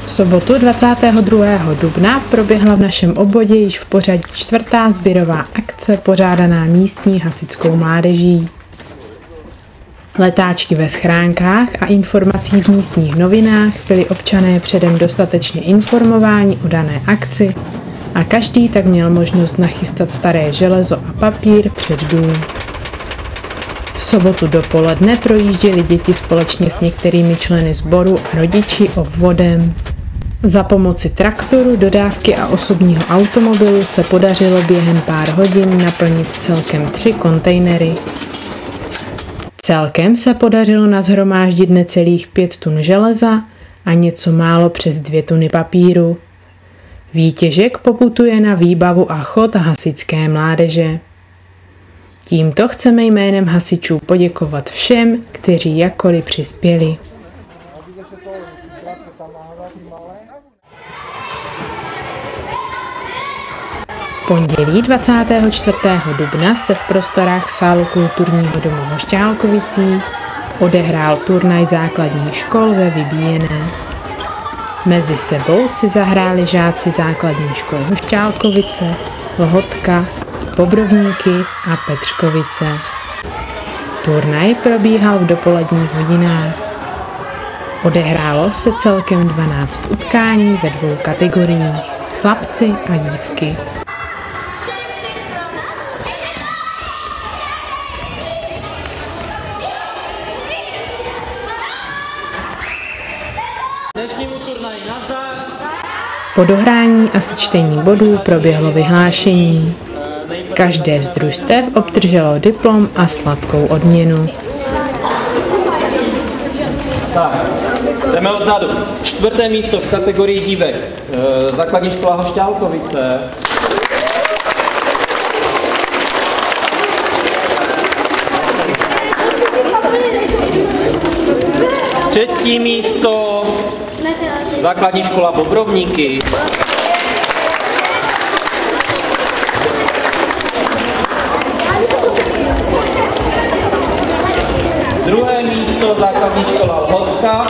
V sobotu 22. dubna proběhla v našem obvodě již v pořadí 4. sběrová akce pořádaná místní hasičskou mládeží. Letáčky ve schránkách a informací v místních novinách byli občané předem dostatečně informováni o dané akci a každý tak měl možnost nachystat staré železo a papír před dům. V sobotu dopoledne projížděli děti společně s některými členy sboru a rodiči obvodem. Za pomoci traktoru, dodávky a osobního automobilu se podařilo během pár hodin naplnit celkem 3 kontejnery. Celkem se podařilo nashromáždit necelých 5 tun železa a něco málo přes 2 tuny papíru. Výtěžek poputuje na výbavu a chod hasičské mládeže. Tímto chceme jménem hasičů poděkovat všem, kteří jakkoliv přispěli. V pondělí 24. dubna se v prostorách sálu Kulturního domu v Hošťálkovicích odehrál turnaj základních škol ve Vybíjené. Mezi sebou si zahráli žáci základních škol Hošťálkovice, Lhotka, Bobrovníky a Petřkovice. Turnaj probíhal v dopoledních hodinách. Odehrálo se celkem 12 utkání ve 2 kategoriích, chlapci a dívky. Po dohrání a sečtení bodů proběhlo vyhlášení. Každé z družstev obdrželo diplom a sladkou odměnu. Tak, jdeme odzadu. 4. místo v kategorii dívek. Základní škola Hošťálkovice. 3. místo základní škola Bobrovníky. 2. místo základní škola Lhotka.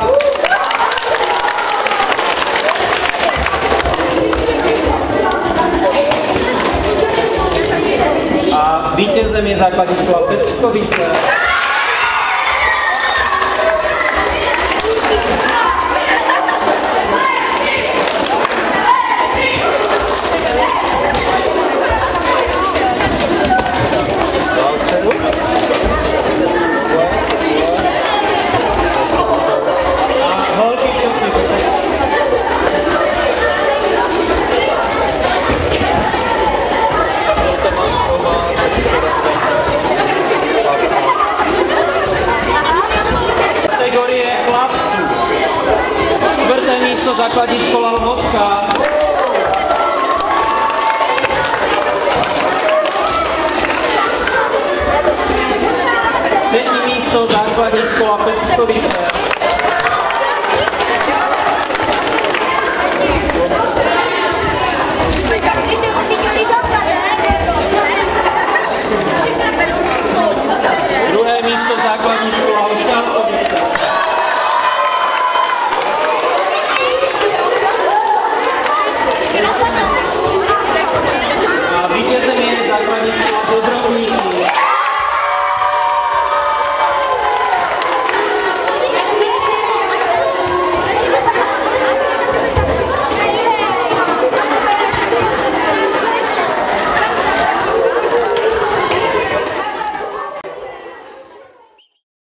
3. vítězem je základní škola Petřkovice. 4. místo základní škola Lhotka. 3. místo základní škola Petřkovice.